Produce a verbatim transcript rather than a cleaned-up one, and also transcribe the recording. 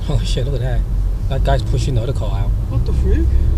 Oh shit, look at that. That guy's pushing the other car out. What the freak?